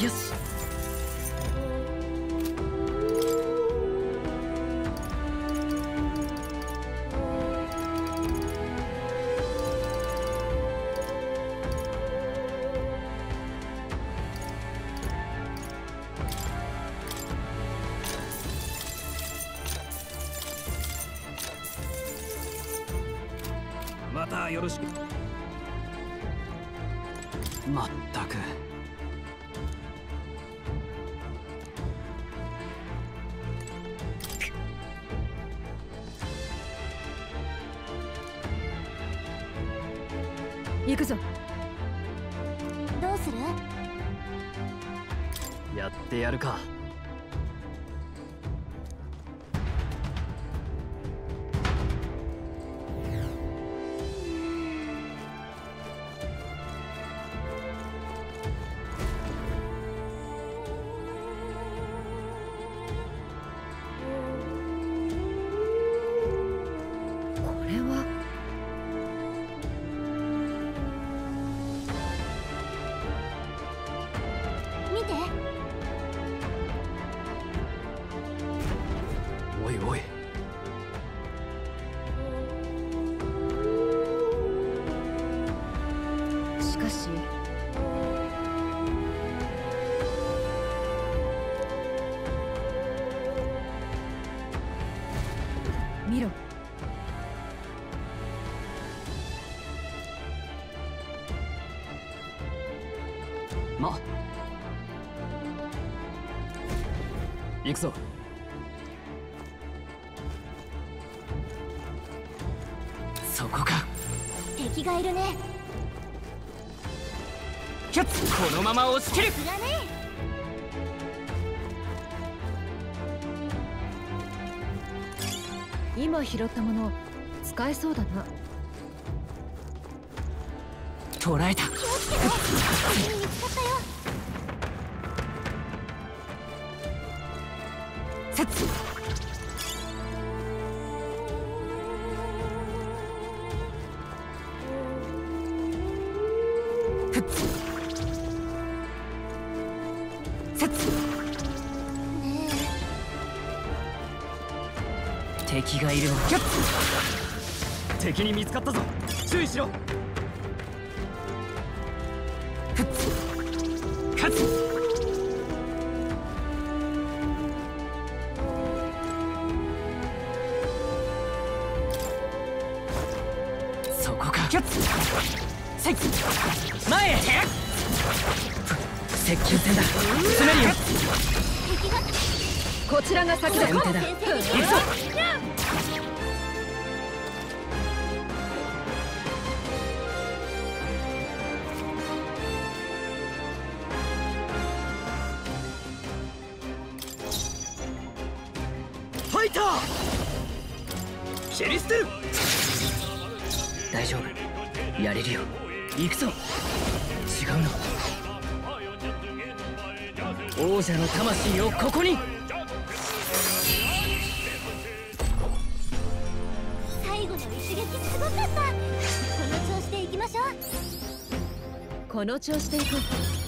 よし。またよろしく。まったく。 行くぞ。 どうする？ やってやるか。 見て。 おいおい。 しかし見ろ。 ま、行くぞ。そこか。 敵がいるね。 キャッツ、このまま押し切る。 さすがね。 今拾ったもの使えそうだな。 捕らえた。 気をつけて。敵に見つかったよ。 セッツ。フッツ。セッツ。 ね敵がいるの。キャッツ。敵に見つかったぞ。注意しろ。フッツ。勝つ。そこか。キャッツ。セイ。前へ。接近戦だ。詰めるよ。 敵が。 こちらが先だ。 先手だ。 先生に行くぞ。ファイター。シェリステル。大丈夫。やれるよ。行くぞ。違うの。王者の魂をここに。 最後の一撃すごかった。この調子でいきましょう。 この調子でいく。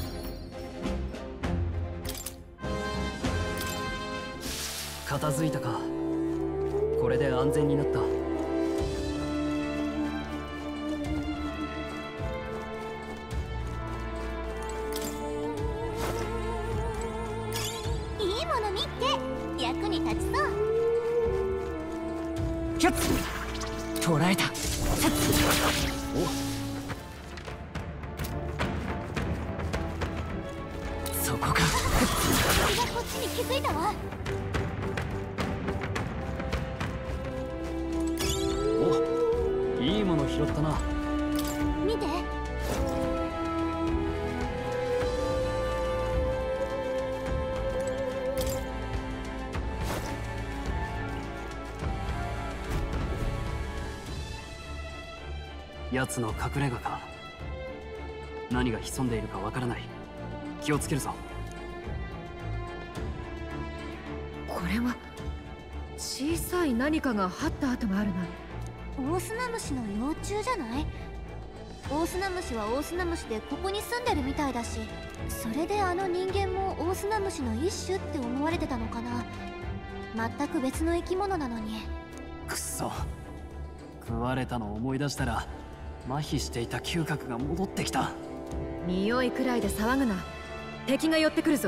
片付いたか。これで安全になった。 いいもの見っけ。役に立ちそう。 キャッツ。捕らえた。セッツ。お、そこか。 敵がこっちに気づいたわ。 お、いいもの拾ったな。 見て。 奴の隠れ家か。何が潜んでいるかわからない。気をつけるぞ。 これは小さい何かが張った跡があるな。 オオスナムシの幼虫じゃない？ オオスナムシはオオスナムシでここに住んでるみたいだし、それであの人間もオオスナムシの一種って思われてたのかな。全く別の生き物なのに。 くっそ、食われたのを思い出したら麻痺していた嗅覚が戻ってきた。 匂いくらいで騒ぐな。敵が寄ってくるぞ。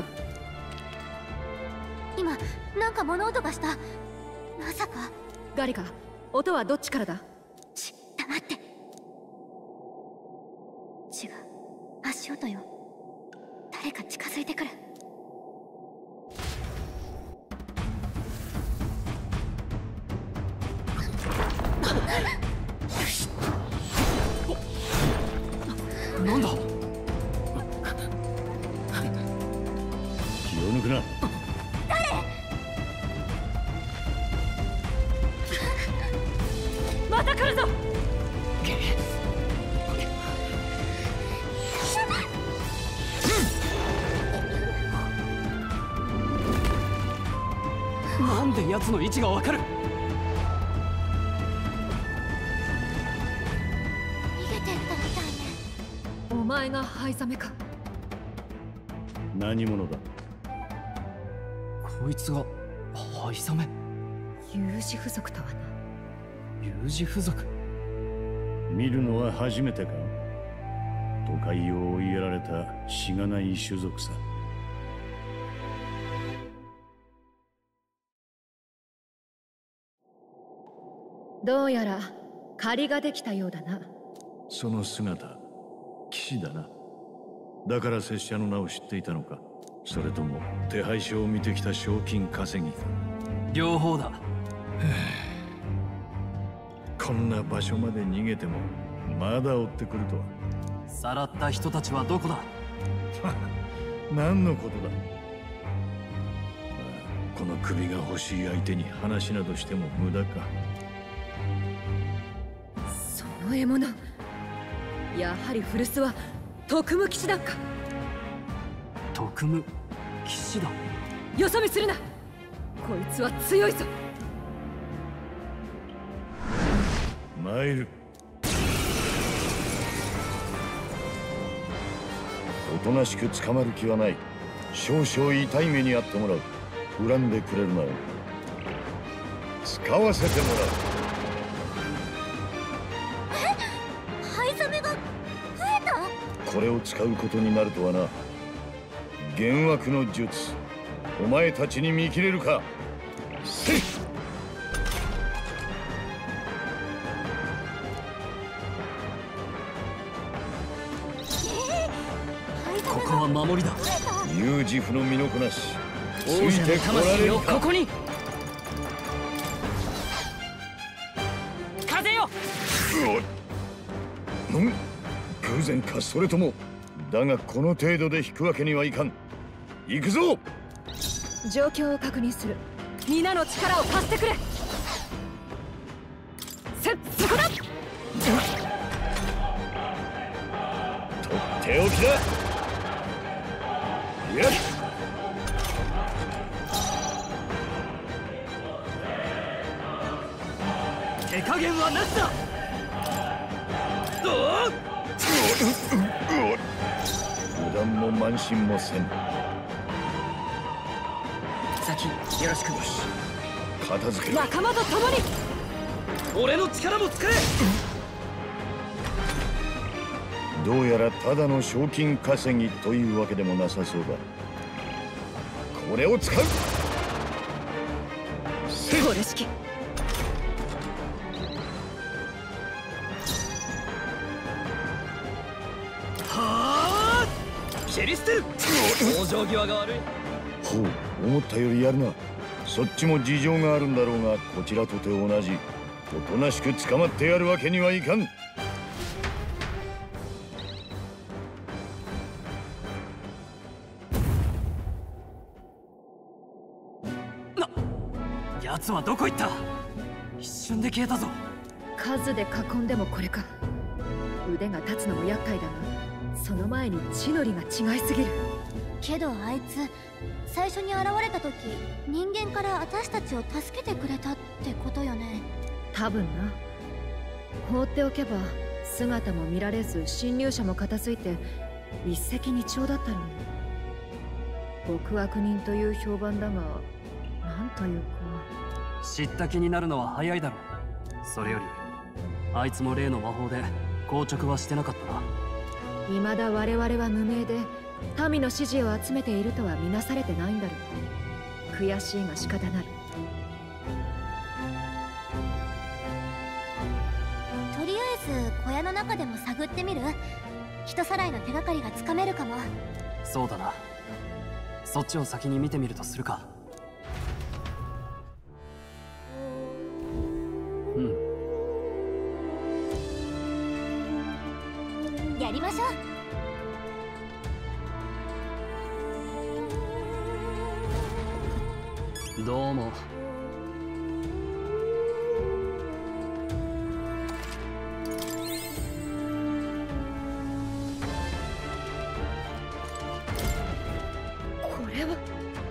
今なんか物音がした。まさか。 ガリカ、音はどっちからだ？ 黙って。違う、足音よ。誰か近づいてくる。 なんだ？ 気を抜くな。 また来るぞ。 なんで奴の位置がわかる？ 逃げてったみたいね。 お前がハイザメか。 何者だ？ こいつがハイザメ。 有事不足とはな。 有事不足。 見るのは初めてか？都会を追いやられたしがない種族さ。 どうやら借りができたようだな。 その姿、騎士だな。だから拙者の名を知っていたのか？それとも手配書を見てきた賞金稼ぎか？ 両方だ。 こんな場所まで逃げてもまだ追ってくるとは。 さらった人たちはどこだ？ 何のことだ？この首が欲しい相手に話などしても無駄か。 その獲物、やはり古巣は特務騎士団か。 特務騎士団。 よそ見するな。こいつは強いぞ。 参る。おとなしく捕まる気はない。少々痛い目にあってもらう。恨んでくれるなよ。使わせてもらう。 ハイザメが増えた。 これを使うことになるとはな。幻惑の術、お前たちに見切れるか？せい！ ここは守りだ。 有事不の身のこなし。 王者の魂をここに。風よ。 偶然か、それとも。だがこの程度で引くわけにはいかん。行くぞ。 状況を確認する。皆の力を貸してくれ。そこだ。 とっておきだ。やっ。 手加減はなしだ。 油断も慢心もせん。 先よろしく。 よし、片付ける。 仲間と共に。 俺の力も使え。 どうやらただの賞金稼ぎというわけでもなさそうだ。これを使う。 これ式。 はあ！シェリステン。往生際が悪い。 ほう、思ったよりやるな。そっちも事情があるんだろうが、こちらとて同じ。おとなしく捕まってやるわけにはいかん。 奴はどこ行った？一瞬で消えたぞ。 数で囲んでもこれか。腕が立つのも厄介だが、その前に地の利が違いすぎる。 けどあいつ最初に現れた時、人間から私たちを助けてくれたってことよね。 多分な。放っておけば姿も見られず侵入者も片付いて一石二鳥だったろう。極悪人という評判だが、なんというか。 知った気になるのは早いだろう。それよりあいつも例の魔法で硬直はしてなかったな。 未だ我々は無名で民の支持を集めているとは見なされてないんだろう。悔しいが仕方ない。 とりあえず小屋の中でも探ってみる？人さらいの手がかりがつかめるかも。 そうだな。そっちを先に見てみるとするか。 やりましょう。どうも。 これは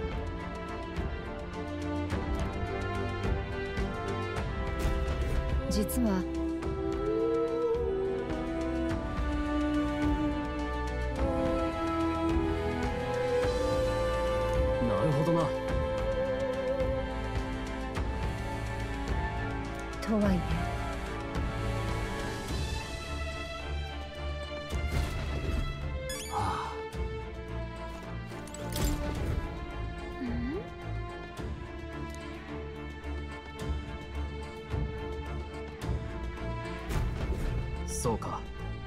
実はなるほどな。 とはいえう。 そうか。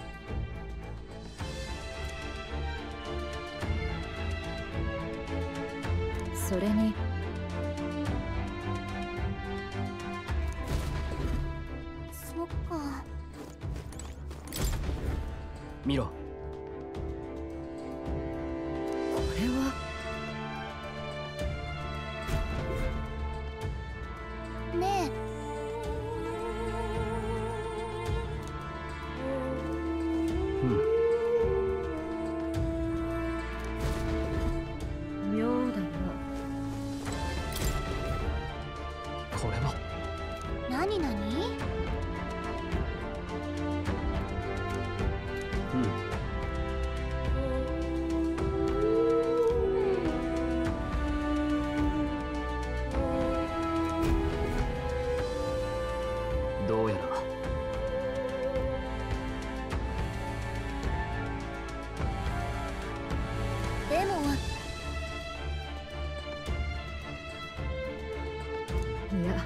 それにそっか。 見ろ。 これはね妙だな。 これはえ、なになに？ どうやらでもいや、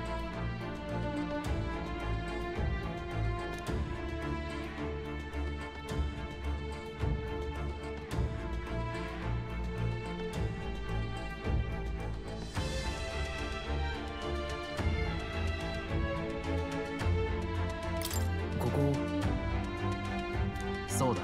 ここ。そうだ。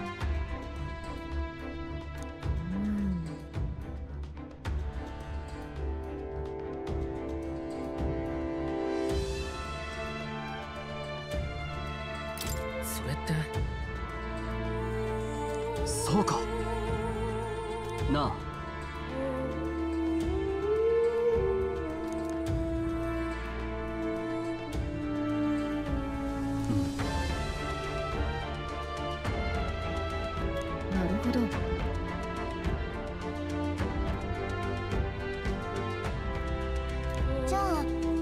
それってそうか。なあ。 なるほど。 じゃあ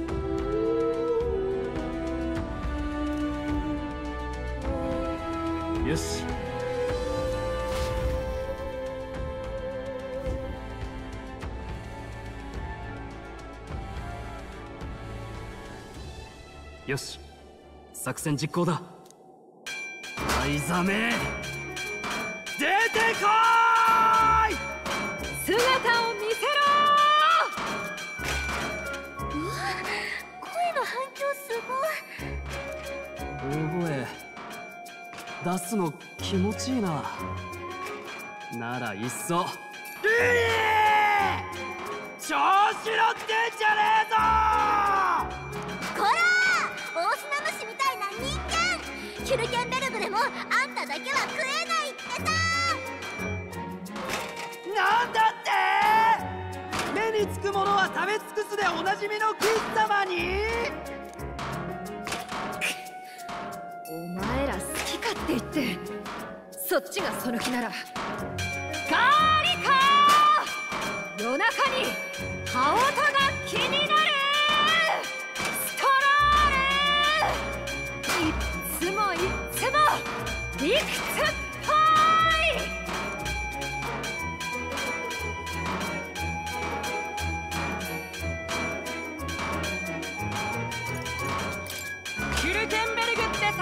よし。 よし、作戦実行だ。藍ザメ、出てこーい！ 姿を見せ声の反響すごい。 大声出すの気持ちいいな。ならいっそルイ調子乗ってんじゃねえぞ！ こらー、大砂虫みたいな人間、キュルキャンベルグでもあんただけは食えないってさ。 なんだって目につくものは食べ尽くすでおなじみのキッ様に。 お前ら好き勝手って言って、そっちがその気なら。カーリカー、夜中に羽音が気になる。ストロール、いっつも理屈っぽい。キルテンベルグってさ、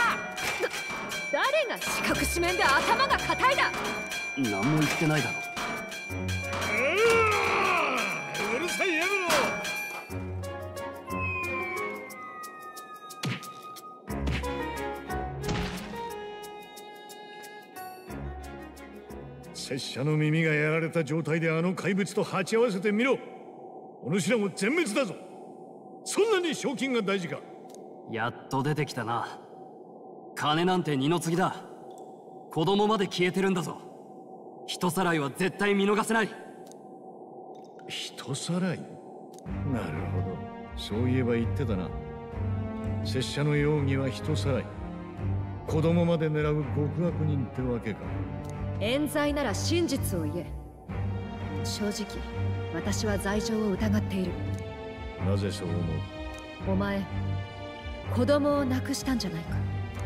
誰が四角四面で頭が硬いだ。 何も言ってないだろ。 うるさいやめろ。拙者の耳がやられた状態であの怪物と鉢合わせてみろ。お主らも全滅だぞ。そんなに賞金が大事か。 やっと出てきたな。金なんて二の次だ。子供まで消えてるんだぞ。人さらいは絶対見逃せない。 人さらい？なるほど、そういえば言ってたな。拙者の容疑は人さらい。子供まで狙う極悪人ってわけか。 冤罪なら真実を言え。正直私は罪状を疑っている。 なぜそう思う？ お前、子供を亡くしたんじゃないか。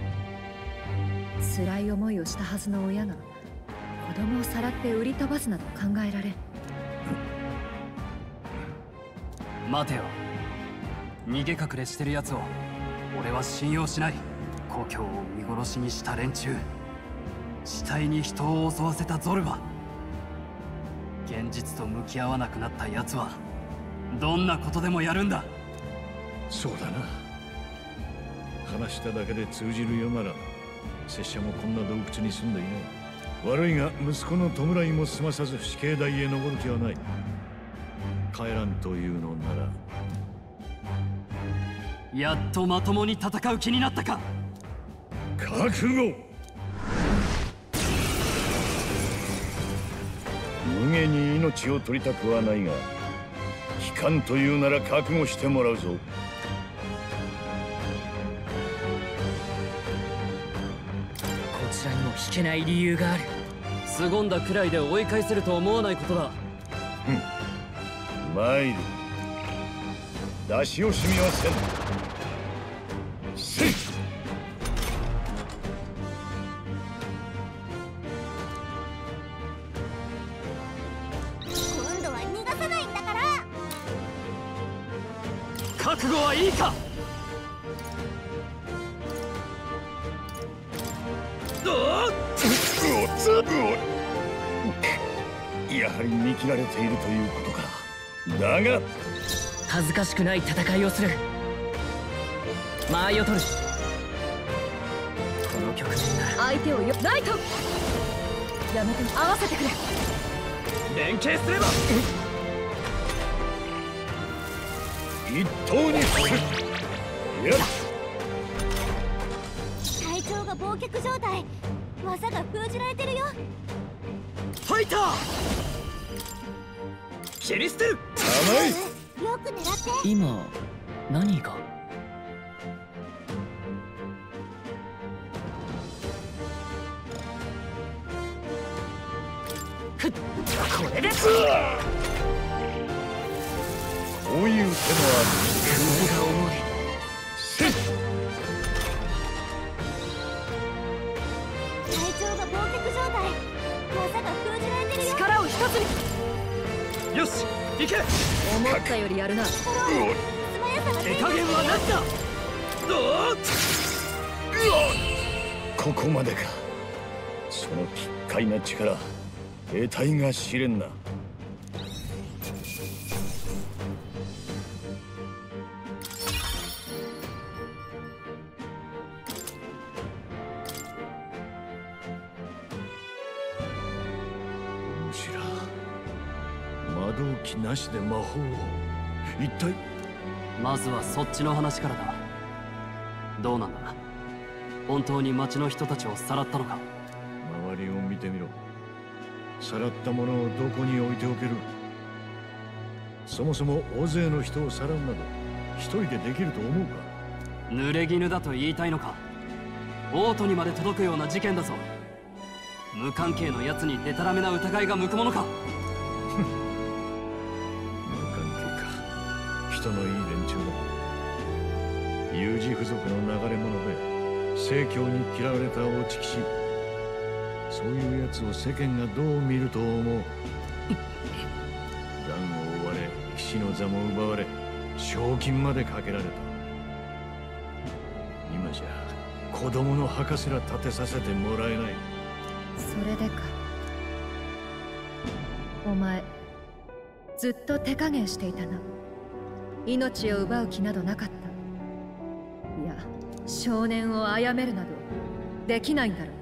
辛い思いをしたはずの親が子供をさらって売り飛ばすなど考えられん。 待てよ。逃げ隠れしてる奴を俺は信用しない。故郷を見殺しにした連中、死体に人を襲わせたゾルバ、現実と向き合わなくなった奴はどんなことでもやるんだ。 そうだな。話しただけで通じるようなら拙者もこんな洞窟に住んでいない。悪いが息子の弔いも済まさず死刑台へ登る気はない。帰らんというのなら。 やっとまともに戦う気になったか。 覚悟。無下に命を取りたくはないが、帰還というなら覚悟してもらうぞ。 こちらにも引けない理由がある。 凄んだくらいで追い返せると思わないことだ。 参る。出し惜しみはせん。せい。 今度は逃がさないんだから。 覚悟はいいか。 やはり見切られているということか。だが恥ずかしくない戦いをする。間合いを取る。この局面なら相手をよ、ライトやめて、合わせてくれ。 連携すれば一刀にする。やっ、 隊長が忘却状態。技が封じられてるよ。 ファイターシェリステル。 甘い。 よく狙って。 今何が。ふっ、これです。 こういう手もある。 首が重い。 せい。 隊長が忘却状態。技が封じられてるよ。 力を一つに。 よし行け。 思ったよりやるな。 素早さが手加減はなしだ。 ここまでか。その奇怪な力、得体が知れんな。むしろ魔導機なしで魔法を。一体。 まずはそっちの話からだ。どうなんだ、本当に町の人たちをさらったのか。 周りを見てみろ。さらったものをどこに置いておける。そもそも大勢の人をさらうなど一人でできると思うか。 濡れ衣だと言いたいのか。 王都にまで届くような事件だぞ。無関係のやつにデタラメな疑いが向くものか。 無関係か。人のいい連中だ。有事不足の流れ者で正教に嫌われたおちきし。そういうやつを世間がどう見ると思う。乱を追われ、騎士の座も奪われ、賞金までかけられた。今じゃ子供の墓すら建てさせてもらえない。 それでか。お前ずっと手加減していたな。命を奪う気などなかった。いや、少年を殺めるなどできないんだろう。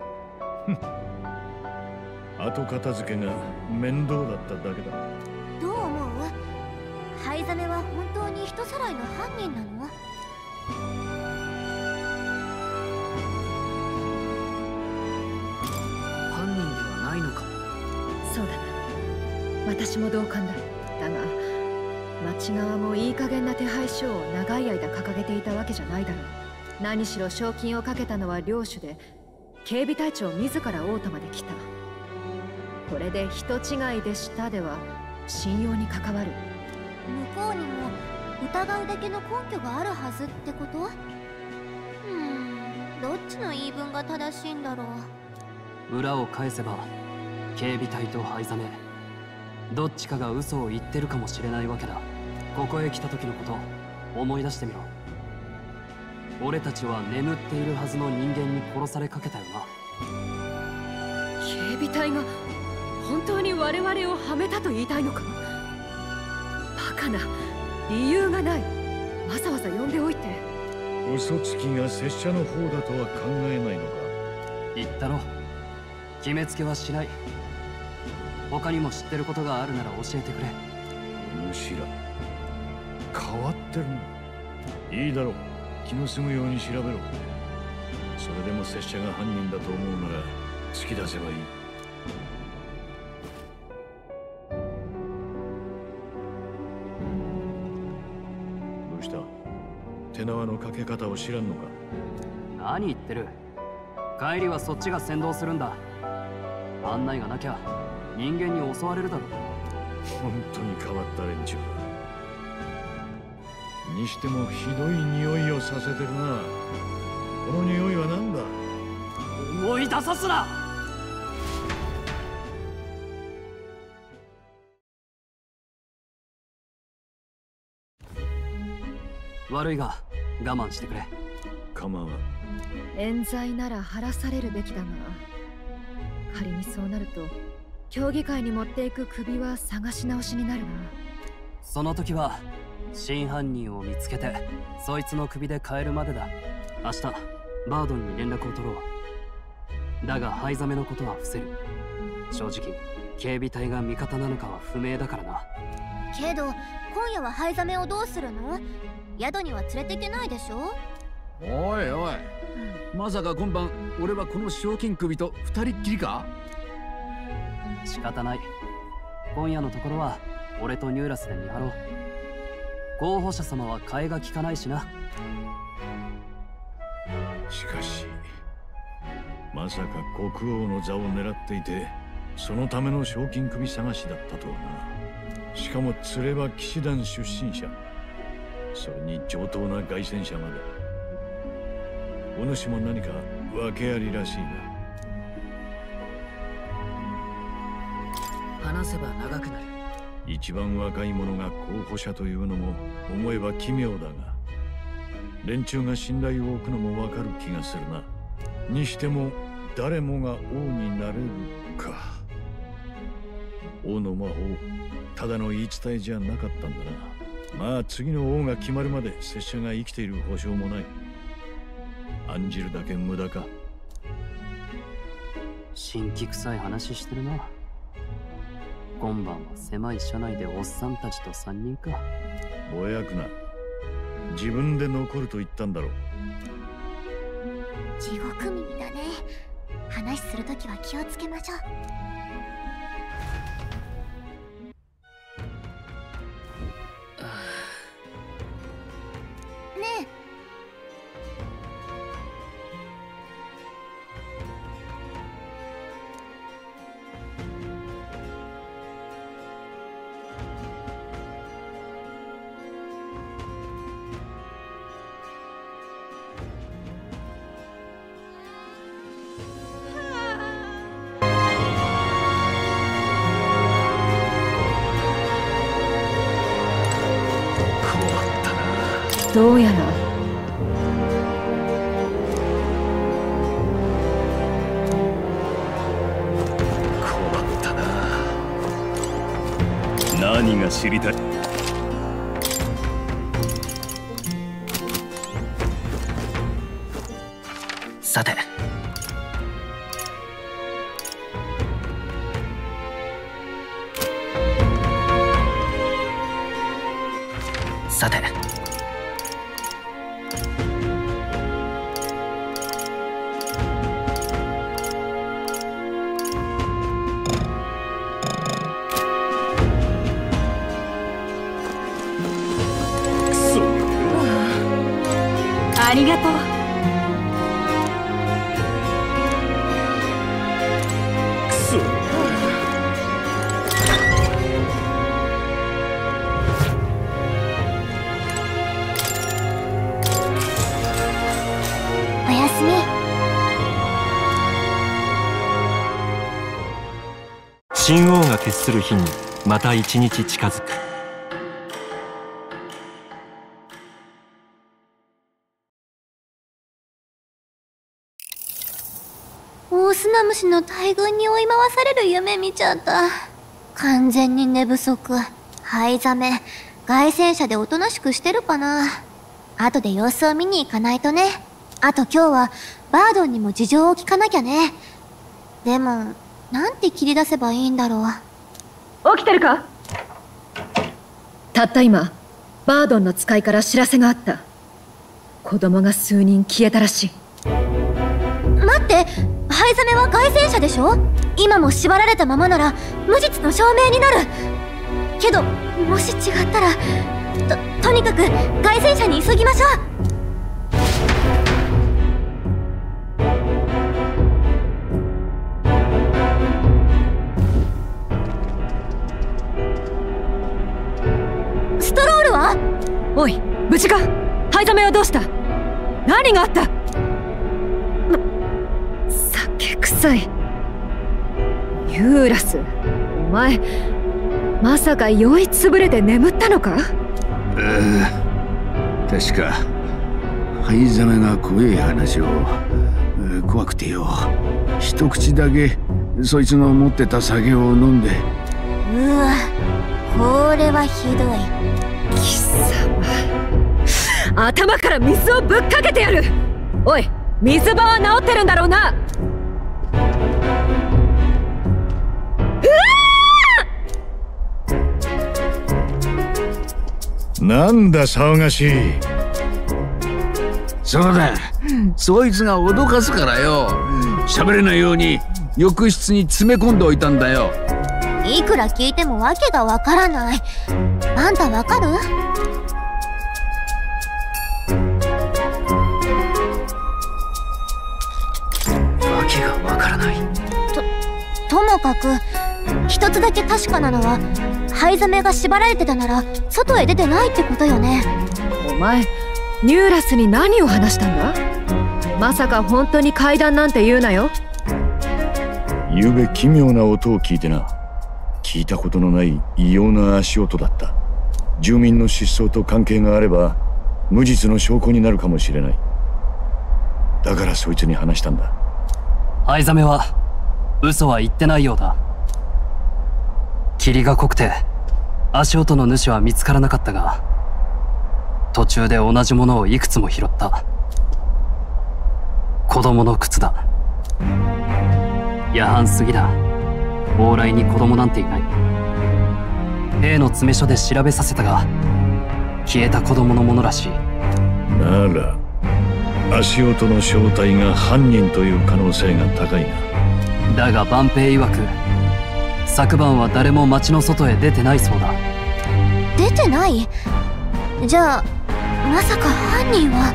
後片付けが面倒だっただけだ。 どう思う？灰ザメは本当に人さらいの犯人なの？ 犯人ではないのかも。 そうだな、私も同感だ。だが町側もいい加減な手配書を長い間掲げていたわけじゃないだろう。何しろ賞金をかけたのは領主で、警備隊長自ら王都まで来た。これで人違いでしたでは信用に関わる。 向こうにも疑うだけの根拠があるはずってこと？どっちの言い分が正しいんだろう。 裏を返せば警備隊と灰ザメ、どっちかが嘘を言ってるかもしれないわけだ。ここへ来た時のこと思い出してみろ。俺たちは眠っているはずの人間に殺されかけたよな。 警備隊が本当に我々をはめたと言いたいのか。バカな、理由がない。わざわざ呼んでおいて。 嘘つきが拙者の方だとは考えないのか。 言ったろ、決めつけはしない。他にも知ってることがあるなら教えてくれ。 むしろ変わってるな。いいだろう、気の済むように調べろ。それでも拙者が犯人だと思うなら突き出せばいい。どうした？手縄のかけ方を知らんのか？ 何言ってる。帰りはそっちが先導するんだ。案内がなきゃ人間に襲われるだろ。 本当に変わった連中だ。にしてもひどい匂いをさせてるな。この匂いは何だ？ 思い出さすな。悪いが我慢してくれ。 構わん。 冤罪なら晴らされるべきだが、仮にそうなると競技会に持っていく首は探し直しになるな。 その時は真犯人を見つけてそいつの首で変えるまでだ。明日バードンに連絡を取ろう。だが灰ザメのことは伏せる。正直警備隊が味方なのかは不明だからな。 けど今夜は灰ザメをどうするの？宿には連れてけないでしょ？ おいおい、まさか今晩俺はこの賞金首と二人っきりか？ 仕方ない。今夜のところは俺とニューラスで見張ろう。候補者様は替えが利かないしな。 しかしまさか国王の座を狙っていて、そのための賞金首探しだったとはな。しかも連れは騎士団出身者、それに上等な凱旋者まで。お主も何か訳ありらしいな。 話せば長くなる。 一番若い者が候補者というのも思えば奇妙だが、連中が信頼を置くのもわかる気がするな。にしても誰もが王になれるか。王の魔法、ただの言い伝えじゃなかったんだな。まあ次の王が決まるまで拙者が生きている保証もない。案じるだけ無駄か。 神気臭い話してるな。今晩は狭い車内でおっさんたちと3人か。 ぼやくな。自分で残ると言ったんだろう。 地獄耳だね。話するときは気をつけましょう。ねそうやな。 困ったな。何が知りたい？ さて、さて、 ありがとう。 おやすみ。 神王が決する日にまた一日近づく。 大砂虫の大群に追い回される夢見ちゃった。完全に寝不足。灰ザメ、凱旋者でおとなしくしてるかな。後で様子を見に行かないとね。あと今日はバードンにも事情を聞かなきゃね。でもなんて切り出せばいいんだろう。 起きてるか？たった今バードンの使いから知らせがあった。子供が数人消えたらしい。 待って、灰ザメは凱旋者でしょ？今も縛られたままなら無実の証明になる。けどもし違ったらとにかく凱旋者に急ぎましょう。ストロールは？ おい、無事か？灰ザメはどうした？何があった？酒臭い。ユーラス、お前まさか酔いつぶれて眠ったのか？ 確か灰ザメが怖い話を、怖くてよ、一口だけそいつの持ってた酒を飲んで。 うわ、これはひどい。 貴様、頭から水をぶっかけてやる。おい、水場は治ってるんだろうな。 なんだ騒がしい。 そうだ、そいつが脅かすからよ。喋れないように浴室に詰め込んでおいたんだよ。 いくら聞いてもわけがわからない。あんたわかる？ わけがわからない。 ともかく一つだけ確かなのは、灰ザメが縛られてたなら外へ出てないってことよね。 お前、ニューラスに何を話したんだ？まさか本当に階段なんて言うなよ。 ゆうべ奇妙な音を聞いてな。聞いたことのない異様な足音だった。住民の失踪と関係があれば無実の証拠になるかもしれない。だからそいつに話したんだ。 灰ザメは嘘は言ってないようだ。霧が濃くて足音の主は見つからなかったが、途中で同じものをいくつも拾った。子供の靴だ。夜半過ぎだ。往来に子供なんていない。兵の詰め所で調べさせたが、消えた子供のものらしい。 なら足音の正体が犯人という可能性が高いな。 だが万平曰く、昨晩は誰も町の外へ出てないそうだ。 出てない？じゃあまさか犯人は。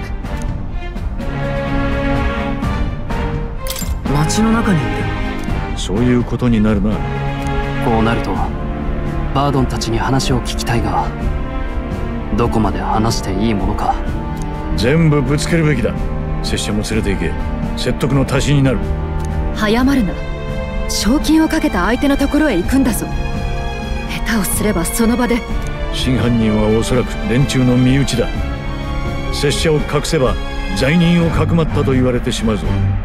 街の中にいる。 そういうことになるな。 こうなるとバードンたちに話を聞きたいが、どこまで話していいものか。 全部ぶつけるべきだ。拙者も連れて行け。説得の足しになる。 早まるな。賞金をかけた相手のところへ行くんだぞ。下手をすればその場で。 真犯人はおそらく連中の身内だ。 拙者を隠せば罪人をかくまったと言われてしまうぞ。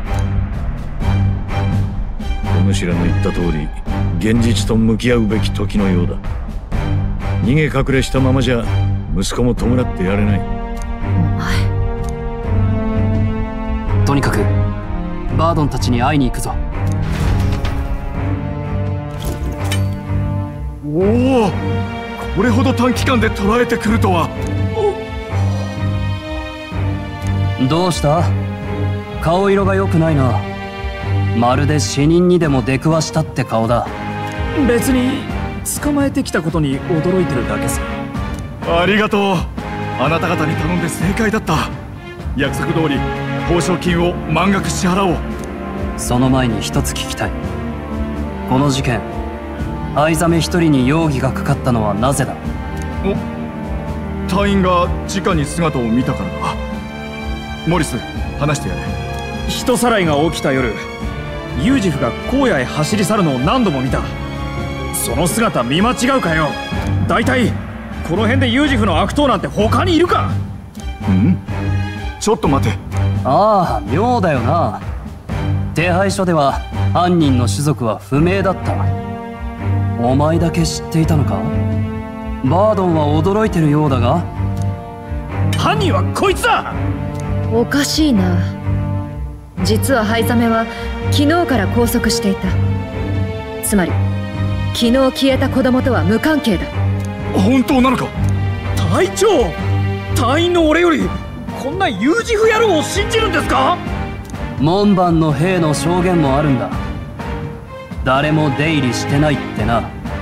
お主らの言った通り現実と向き合うべき時のようだ。逃げ隠れしたままじゃ息子も弔ってやれない。 お前。 とにかくバードンたちに会いに行くぞ。 おお、これほど短期間で捕らえてくるとは。 どうした？顔色が良くないな。まるで死人にでも出くわしたって顔だ。 別に捕まえてきたことに驚いてるだけさ。 ありがとう。あなた方に頼んで正解だった。約束通り報奨金を満額支払おう。 その前に一つ聞きたい。この事件、藍ザメ一人に容疑がかかったのはなぜだ？ 隊員が直に姿を見たからだ。モリス、話してやれ。 人さらいが起きた夜、ユージフが荒野へ走り去るのを何度も見た。その姿見間違うかよ。だいたいこの辺でユージフの悪党なんて他にいるか？ ちょっと待て。 ああ、妙だよな。手配書では犯人の種族は不明だった。お前だけ知っていたのか？バードンは驚いてるようだが。 犯人はこいつだ！ おかしいな。実はハイザメは昨日から拘束していた。つまり昨日消えた子供とは無関係だ。 本当なのか？ 隊長、隊員の俺よりこんなユージフ野郎を信じるんですか？ 門番の兵の証言もあるんだ。誰も出入りしてないってな。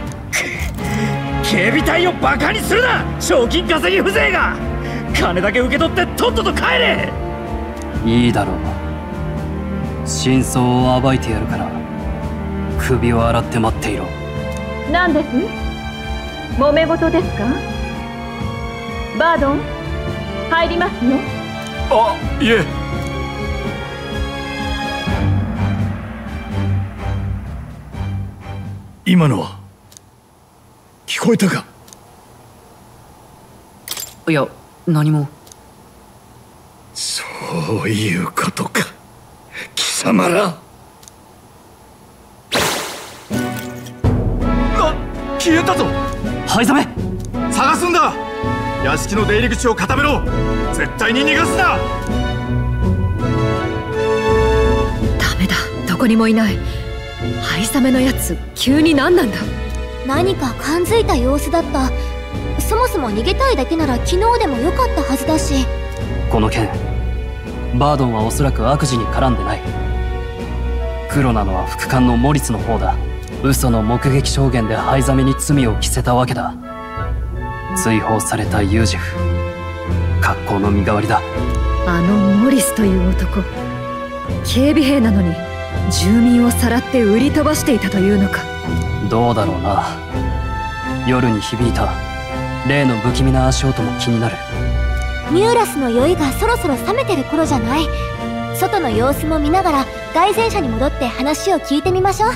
警備隊をバカにするな！賞金稼ぎ風情が！金だけ受け取ってとっとと帰れ！ いいだろう。真相を暴いてやるから首を洗って待っていろ。 何です？揉め事ですか？バードン、入りますよ。 あ、いえ。 今のは聞こえたか？ いや、何も。 そういうことか、貴様ら。 消えたぞ。 灰ザメ、 探すんだ。屋敷の出入り口を固めろ。絶対に逃がすな。 ダメだ、どこにもいない。ハイザメのやつ、急に何なんだ？ 何か感づいた様子だった。そもそも逃げたいだけなら昨日でもよかったはずだし。 この件、バードンはおそらく悪事に絡んでない。黒なのは副官のモリスの方だ。嘘の目撃証言で灰ザメに罪を着せたわけだ。追放されたユージフ、格好の身代わりだ。 あのモリスという男、警備兵なのに住民をさらって売り飛ばしていたというのか。 どうだろうな。夜に響いた例の不気味な足音も気になる。 ミューラスの酔いがそろそろ冷めてる頃じゃない？外の様子も見ながら凱旋者に戻って話を聞いてみましょう。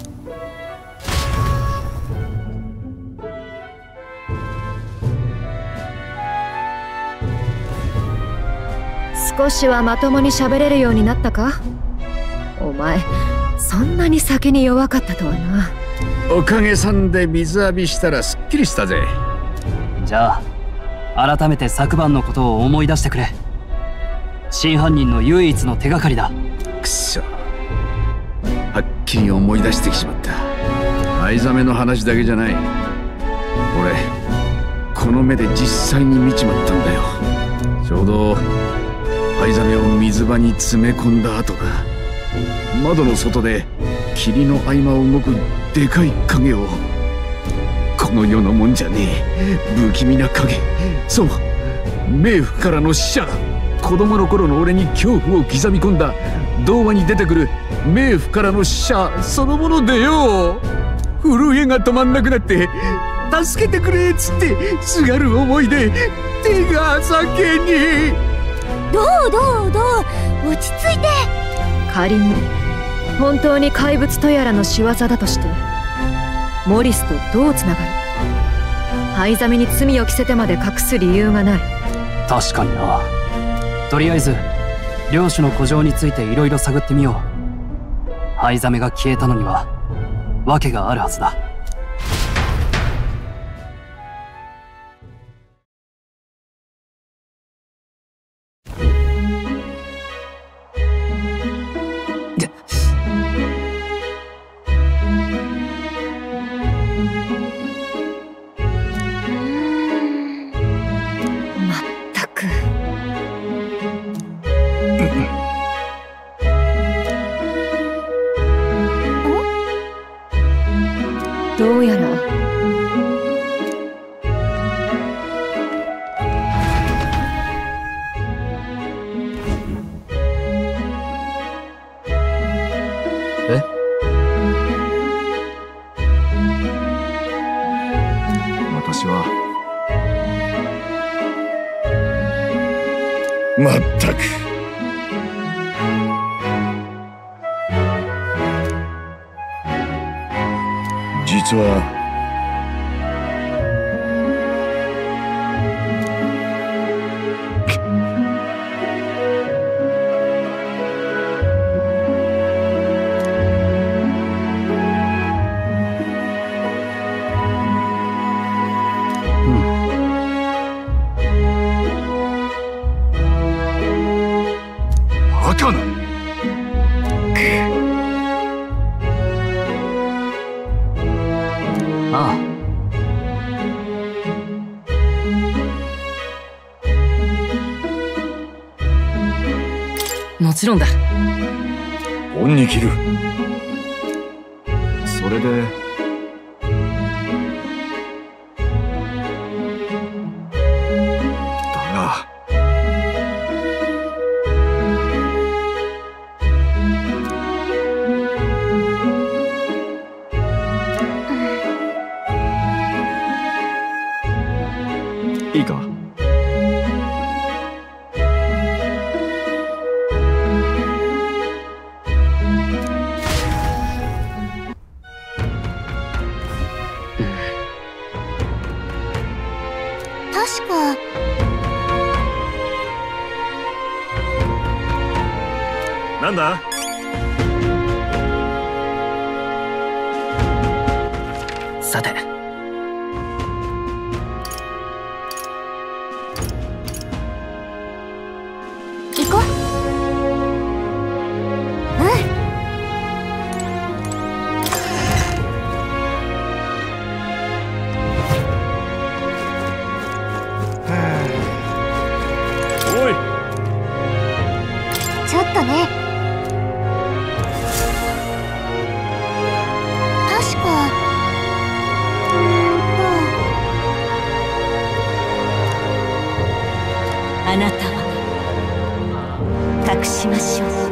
少しはまともに喋れるようになったか？お前、そんなに酒に弱かったとはな。 おかげさんで水浴びしたらすっきりしたぜ。 じゃあ改めて昨晩のことを思い出してくれ。真犯人の唯一の手がかりだ。 くそ、はっきり思い出してきちまった。藍ザメの話だけじゃない。俺この目で実際に見ちまったんだよ。ちょうど藍ザメを水場に詰め込んだ後だ。窓の外で霧の合間を動くでかい影を。この世のもんじゃねえ不気味な影。そう、冥府からの使者だ。子供の頃の俺に恐怖を刻み込んだ童話に出てくる冥府からの使者そのものでよ。震えが止まんなくなって助けてくれっつってすがる思いで手が酒に。 どう落ち着いて。 仮に本当に怪物とやらの仕業だとしてモリスとどうつながる？灰ザメに罪を着せてまで隠す理由がない。 確かにな。 とりあえず領主の古城についていろいろ探ってみよう。藍ザメが消えたのには訳があるはずだ。 どうやら私はまったく。実はバカな。 ああ、 もちろんだ。 恩に着る。 それでだがいいか。 確かなんだ。 さて、 行こう。 おい、 ちょっとね。確かあなたは隠しましょう。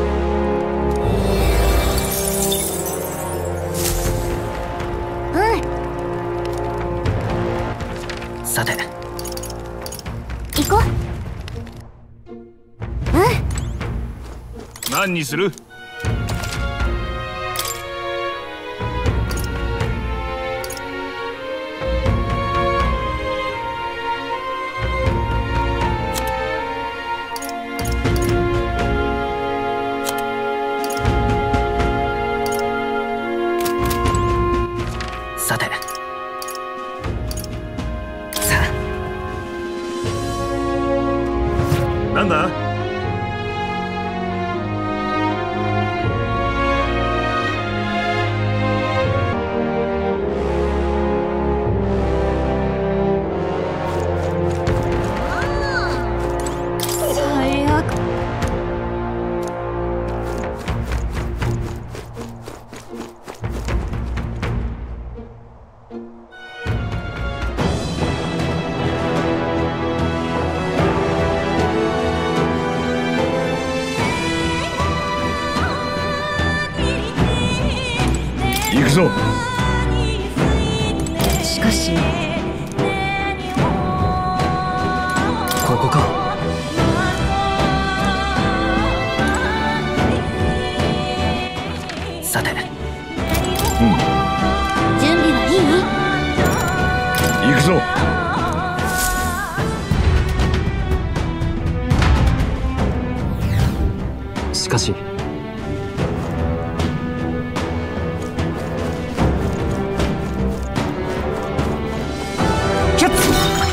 さて、 行こう。 何にする。 さて、さあ、 なんだ。 最悪。 行くぞ。 しかしここか。 さて、 準備はいい？ 行くぞ。 しかしキャッツ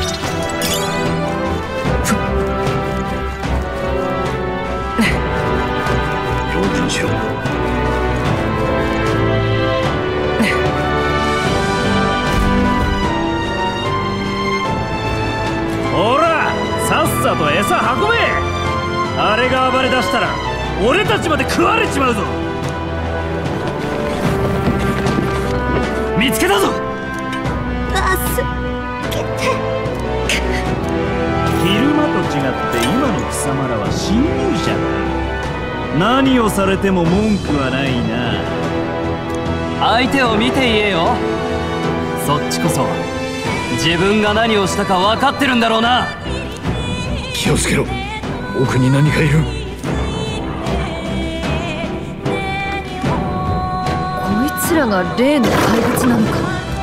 用心しろ。 ほらさっさと餌運べ。あれが暴れ出したら俺たちまで食われちまうぞ。見つけたぞ。 助けて。 昼間と違って今の貴様らは侵入者だ。何をされても文句はないな。 相手を見て言えよ。そっちこそ自分が何をしたか分かってるんだろうな。 気をつけろ。奥に何かいる。 こいつらが例の怪物なのか。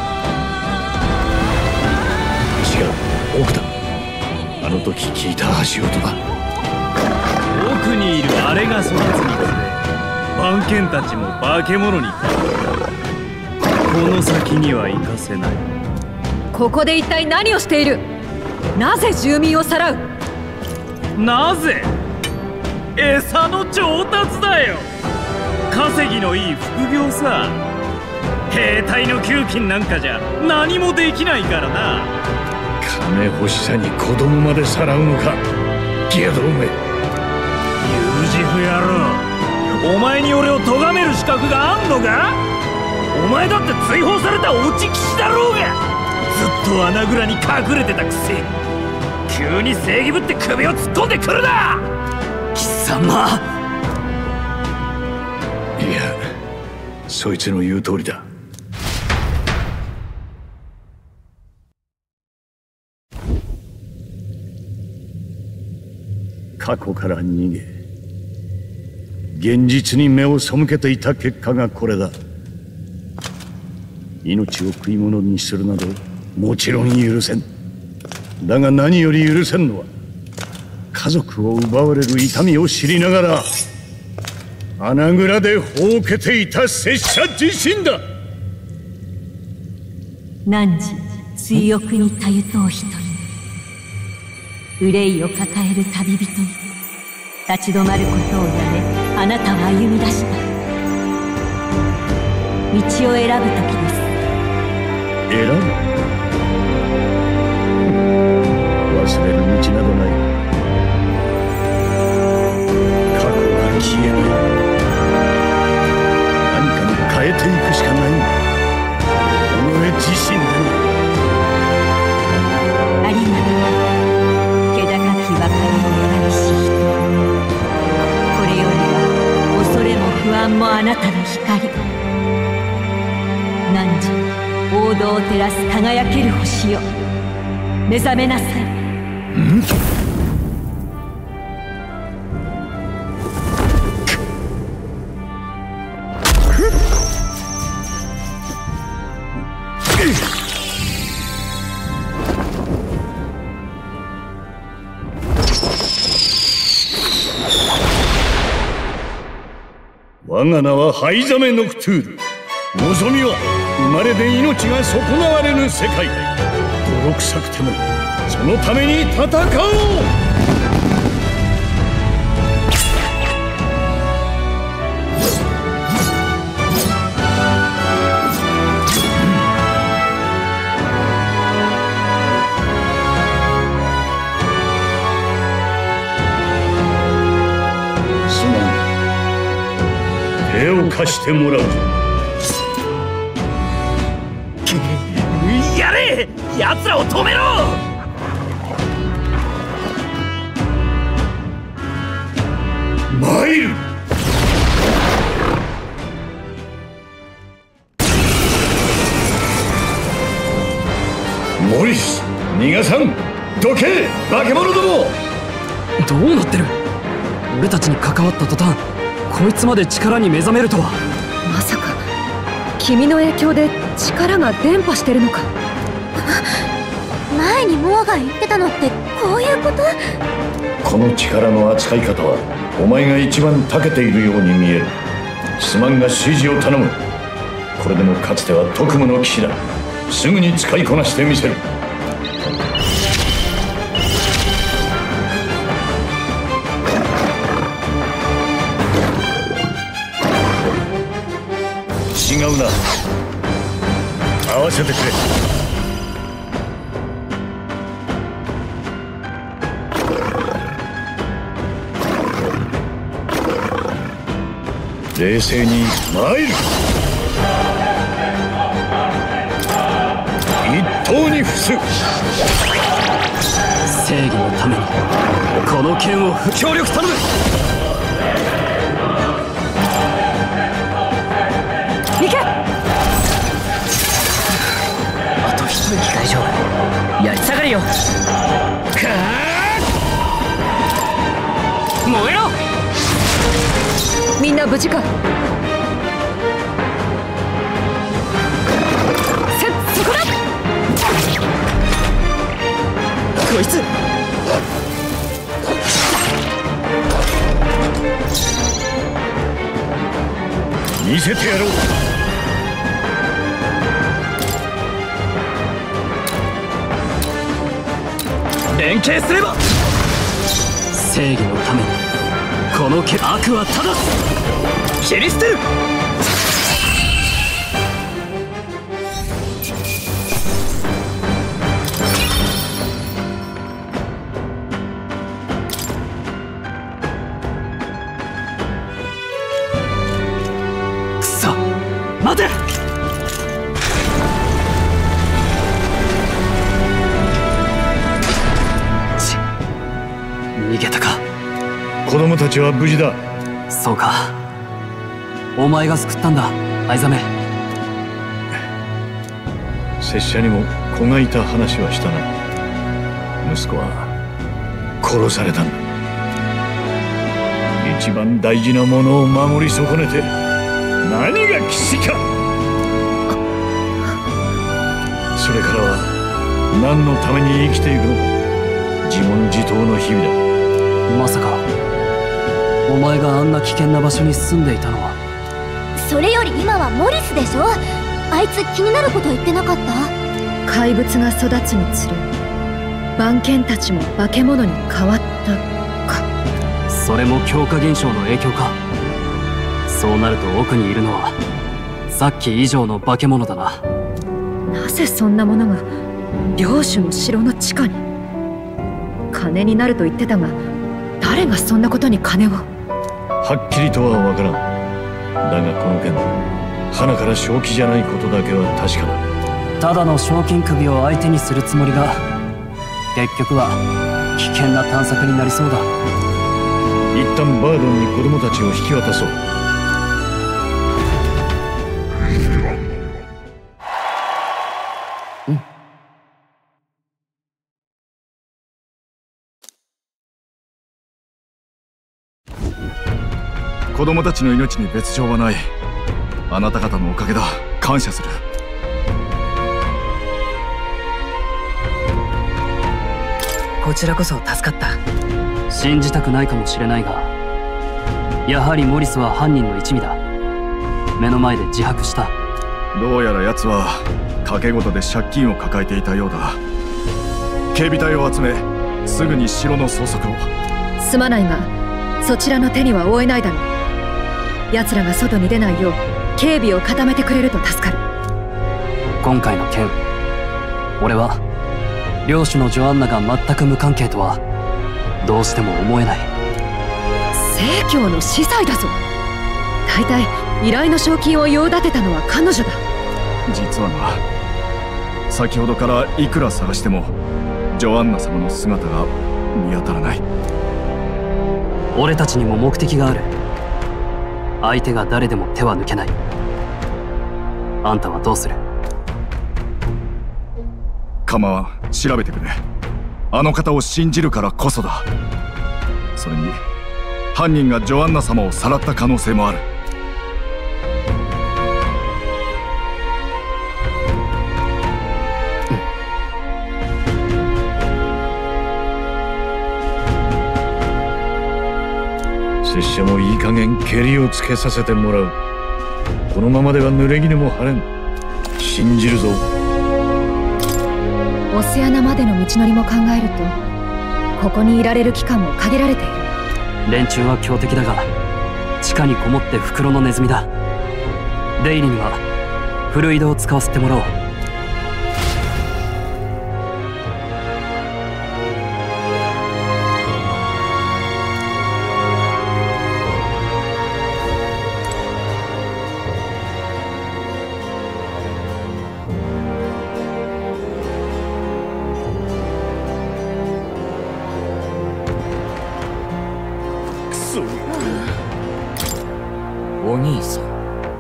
違う、奥だ。あの時聞いた足音だ。 奥にいるあれが育つにつれ番犬たちも化け物に変わる。この先には行かせない。 ここで一体何をしている。なぜ住民をさらう。 なぜ？餌の調達だよ。稼ぎのいい副業さ。兵隊の給金なんかじゃ何もできないからな。 金欲しさに子供までさらうのか。ギアドめ。 ユージフ野郎、お前に俺を咎める資格があんのか。お前だって追放された落ち騎士だろうが。ずっと穴蔵に隠れてたくせ急に正義ぶって首を突っ込んでくるな。 貴様。 いや、そいつの言う通りだ。過去から逃げ現実に目を背けていた結果がこれだ。命を食い物にするなどもちろん許せん。だが何より許せんのは家族を奪われる痛みを知りながら穴蔵でほうけていた拙者自身だ。 汝追憶にたゆとう一人、憂いを抱える旅人に立ち止まることをやめ、あなたは歩み出した。道を選ぶ時です。 選ぶ？忘れる道などない。過去は消えない。何かに変えていくしかない。己自身での。 ありがとう。気高き別れを選びし人。これよりは恐れも不安もあなたの光。汝王道を照らす輝ける星よ、目覚めなさい。 我が名はハイザメ・ノクトゥール。望みは生まれで命が損なわれぬ世界。泥臭くてもそのために戦おう。すまん。手を貸してもらう。 やれ！奴らを止めろ！ マイル！モリス、逃がさん！どけ！化け物ども！ どうなってる？俺たちに関わった途端こいつまで力に目覚めるとは。 まさか君の影響で力が伝播してるのか。 前にモアが言ってたのってこういうこと？ この力の扱い方はお前が一番長けているように見える。すまんが指示を頼む。これでもかつては特務の騎士だ。すぐに使いこなしてみせる。違うな。合わせてくれ。冷静に参る。一刀に伏す。 正義のためにこの剣を協力頼む。 行け。あと一息大丈夫。やり下がれよ。燃えろ。 みんな無事か。そこだ。 こいつ見せてやろう。 連携すれば。正義のためにこの悪は正す。 切り捨てる。 くそ、待て。逃げたか。 子供たちは無事だ。 そうか。お前が救ったんだ、藍ザメ。 拙者にも子がいた話はしたな。息子は殺されたんだ。一番大事なものを守り損ねて何が騎士か。それからは何のために生きていくのか、自問自答の日々だ。 まさかお前があんな危険な場所に住んでいたのは。 それより今はモリスでしょ。あいつ気になること言ってなかった？ 怪物が育つにつれ番犬たちも化け物に変わったか。 それも強化現象の影響か。そうなると奥にいるのはさっき以上の化け物だな。 なぜそんなものが領主の城の地下に。金になると言ってたが、誰がそんなことに金を。 はっきりとは分からん。だがこの件、花から正気じゃないことだけは確かだ。 ただの賞金首を相手にするつもりが結局は危険な探索になりそうだ。 一旦バードンに子供たちを引き渡そう。 子供たちの命に別状はない。あなた方のおかげだ。感謝する。 こちらこそ助かった。 信じたくないかもしれないが、やはりモリスは犯人の一味だ。目の前で自白した。 どうやら奴は賭け事で借金を抱えていたようだ。警備隊を集め、すぐに城の捜索を。 すまないがそちらの手には負えないだろう。奴らが外に出ないよう警備を固めてくれると助かる。 今回の件、俺は領主のジョアンナが全く無関係とはどうしても思えない。 正教の司祭だぞ。大体依頼の賞金を用立てたのは彼女だ。 実はな、先ほどからいくら探してもジョアンナ様の姿が見当たらない。 俺たちにも目的がある。相手が誰でも手は抜けない。あんたはどうする？ 構わん、調べてくれ。あの方を信じるからこそだ。それに犯人がジョアンナ様をさらった可能性もある。 拙者もいい加減けりをつけさせてもらう。このままでは濡れ衣も晴れん。信じるぞ。 オセアナまでの道のりも考えると、ここにいられる期間も限られている。 連中は強敵だが、地下にこもって袋のネズミだ。出入りにはフルイドを使わせてもらおう。 お兄さん。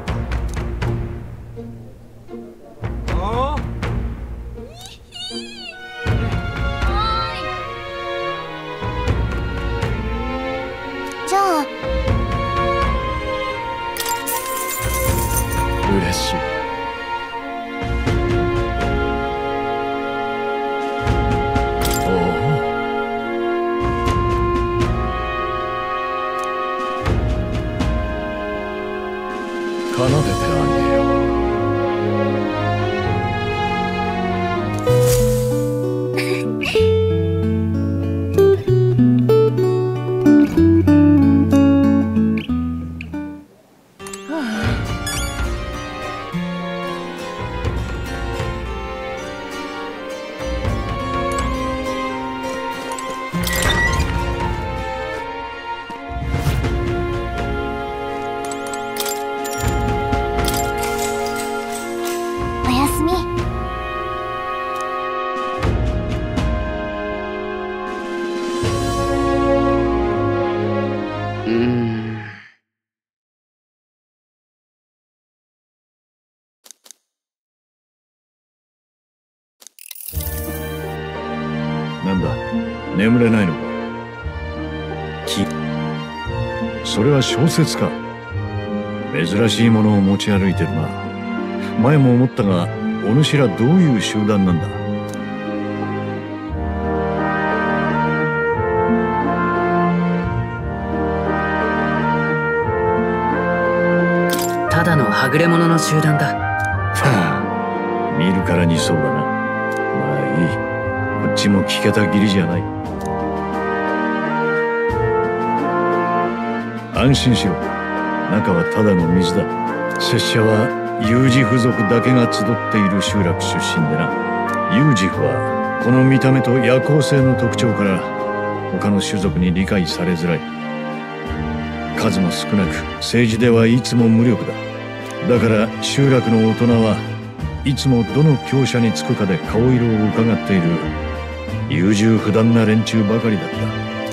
じゃあ嬉しい。奏でてあげよう。 おやすみ。 なんだ、眠れないのか。それは小説か。珍しいものを持ち歩いてるな。前も思ったが、お主らどういう集団なんだ。 ただのはぐれ者の集団だ。 はあ、見るからにそうだな。まあいい。こっちも聞けた義理じゃない。安心しろ。中はただの水だ。拙者はユージフ族だけが集っている集落出身でな。ユージフはこの見た目と夜行性の特徴から他の種族に理解されづらい。数も少なく政治ではいつも無力だ。だから集落の大人はいつもどの強者につくかで顔色を伺っている優柔不断な連中ばかりだった。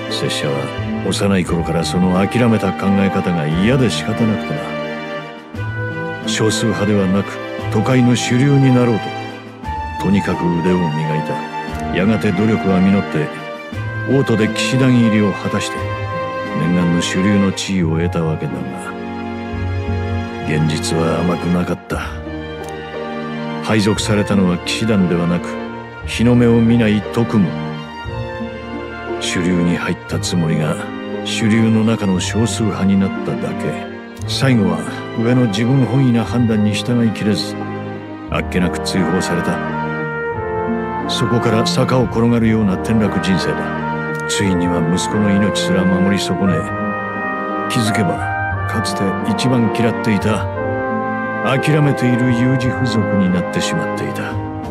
拙者は幼い頃からその諦めた考え方が嫌で仕方なくてな。少数派ではなく都会の主流になろうとにかく腕を磨いた。やがて努力は実って王都で騎士団入りを果たして念願の主流の地位を得たわけだが、現実は甘くなかった。配属されたのは騎士団ではなく日の目を見ない特務。主流に入ったつもりが主流の中の少数派になっただけ。最後は上の自分本位な判断に従いきれずあっけなく追放された。そこから坂を転がるような転落人生だ。ついには息子の命すら守り損ね、気づけばかつて一番嫌っていた諦めている有事不足になってしまっていた。だ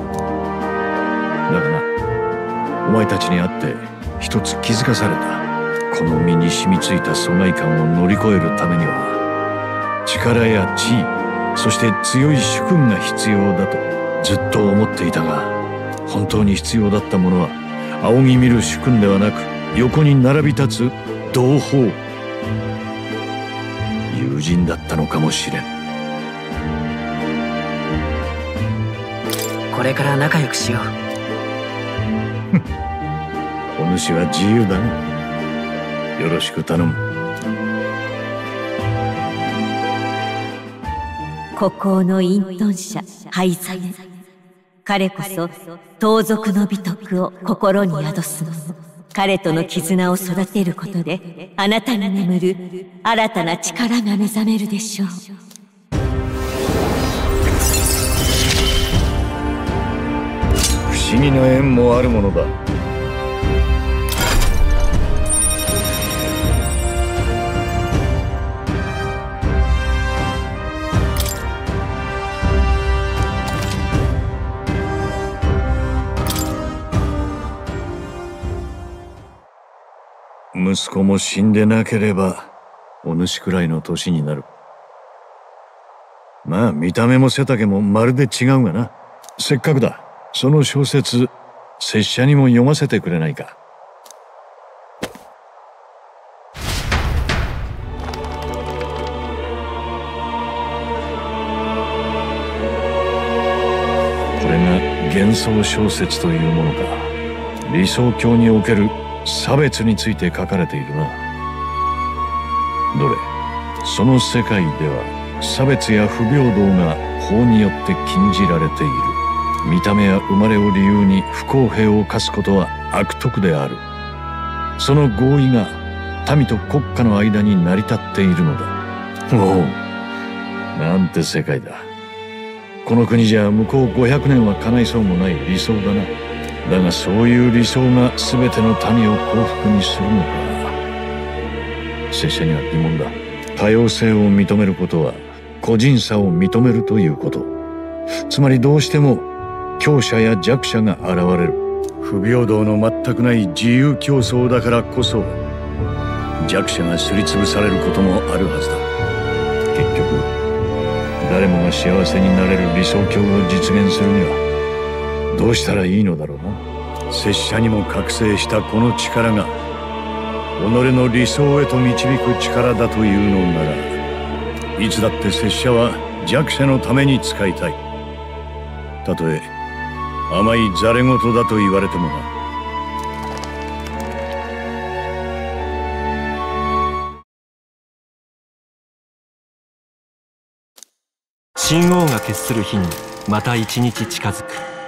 がな、お前たちに会って一つ気づかされた。この身に染みついた疎外感を乗り越えるためには力や地位、そして強い主君が必要だとずっと思っていたが、本当に必要だったものは仰ぎ見る主君ではなく横に並び立つ同胞、友人だったのかもしれん。 これから仲良くしよう。お主は自由だな。よろしく頼む。 孤高の隠遁者ハイザメ、彼こそ盗賊の美徳を心に宿すもの。 彼との絆を育てることで、あなたに眠る新たな力が目覚めるでしょう。 不思議な縁もあるものだ。息子も死んでなければお主くらいの年になる。まあ見た目も背丈もまるで違うがな。せっかくだ、その小説拙者にも読ませてくれないか。これが幻想小説というものか。理想郷における差別について書かれているな。どれ、その世界では差別や不平等が法によって禁じられている。見た目や生まれを理由に不公平を課すことは悪徳である。その合意が民と国家の間に成り立っているのだ。おお、なんて世界だ。この国じゃ向こう500年は叶いそうもない理想だな。だがそういう理想が全ての民を幸福にするのか。拙者には疑問だ。多様性を認めることは個人差を認めるということ。つまりどうしても強者や弱者が現れる。不平等の全くない自由競争だからこそ弱者がすりつぶされることもあるはずだ。結局誰もが幸せになれる理想郷を実現するにはどうしたらいいのだろうな。拙者にも覚醒したこの力が己の理想へと導く力だというのなら、いつだって拙者は弱者のために使いたい。たとえ甘いざれ言だと言われてもな。 神王が決する日にまた一日近づく。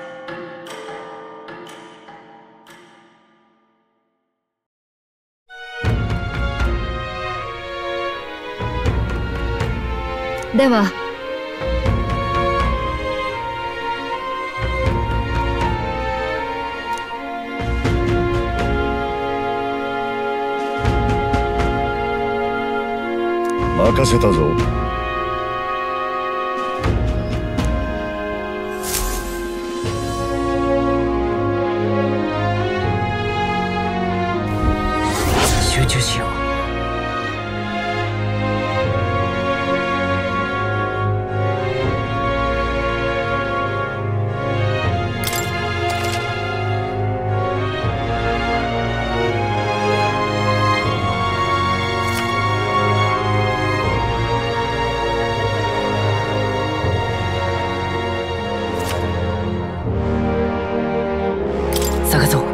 では任せたぞ。 集中しよう。探そう。